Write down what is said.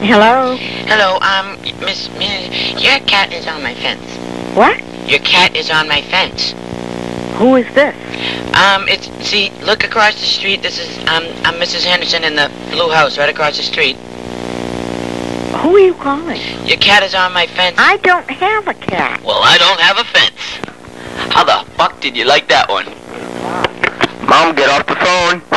Hello? Hello, Miss, your cat is on my fence. What? Your cat is on my fence. Who is this? See, look across the street. This is, I'm Mrs. Henderson in the blue house right across the street. Who are you calling? Your cat is on my fence. I don't have a cat. Well, I don't have a fence. How the fuck did you like that one? Mom, get off the phone.